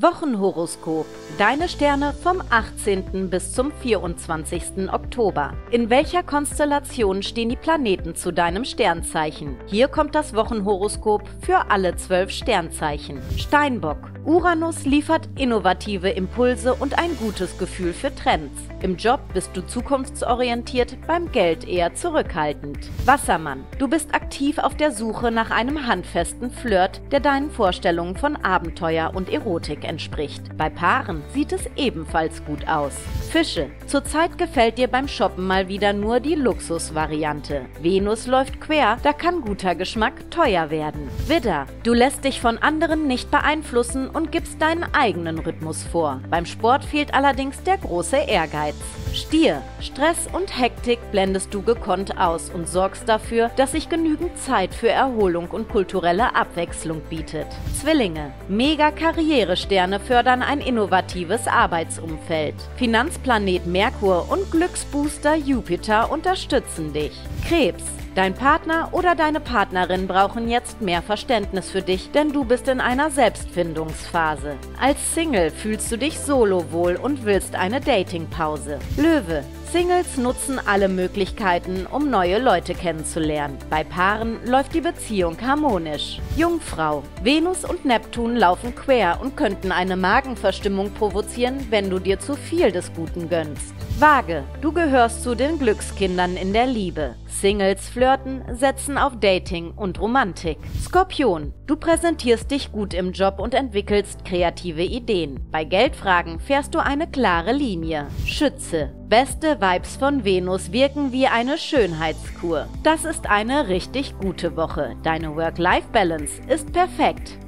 Wochenhoroskop. Deine Sterne vom 18. bis zum 24. Oktober. In welcher Konstellation stehen die Planeten zu deinem Sternzeichen? Hier kommt das Wochenhoroskop für alle 12 Sternzeichen. Steinbock. Uranus liefert innovative Impulse und ein gutes Gefühl für Trends. Im Job bist du zukunftsorientiert, beim Geld eher zurückhaltend. Wassermann. Du bist aktiv auf der Suche nach einem handfesten Flirt, der deinen Vorstellungen von Abenteuer und Erotik entspricht. Bei Paaren sieht es ebenfalls gut aus. Fische. Zurzeit gefällt dir beim Shoppen mal wieder nur die Luxusvariante. Venus läuft quer, da kann guter Geschmack teuer werden. Widder. Du lässt dich von anderen nicht beeinflussen und gibst deinen eigenen Rhythmus vor. Beim Sport fehlt allerdings der große Ehrgeiz. Stier. Stress und Hektik blendest du gekonnt aus und sorgst dafür, dass sich genügend Zeit für Erholung und kulturelle Abwechslung bietet. Zwillinge. Mega-Karrieresterne fördern ein innovatives Arbeitsumfeld. Finanzplanet Merkur und Glücksbooster Jupiter unterstützen dich. Krebs. Dein Partner oder deine Partnerin brauchen jetzt mehr Verständnis für dich, denn du bist in einer Selbstfindungsphase. Als Single fühlst du dich solo wohl und willst eine Datingpause. Löwe. Singles nutzen alle Möglichkeiten, um neue Leute kennenzulernen. Bei Paaren läuft die Beziehung harmonisch. Jungfrau. Venus und Neptun laufen quer und könnten eine Magenverstimmung provozieren, wenn du dir zu viel des Guten gönnst. Waage. Du gehörst zu den Glückskindern in der Liebe. Singles flirten, setzen auf Dating und Romantik. Skorpion. Du präsentierst dich gut im Job und entwickelst kreative Ideen. Bei Geldfragen fährst du eine klare Linie. Schütze. Beste Vibes von Venus wirken wie eine Schönheitskur. Das ist eine richtig gute Woche. Deine Work-Life-Balance ist perfekt.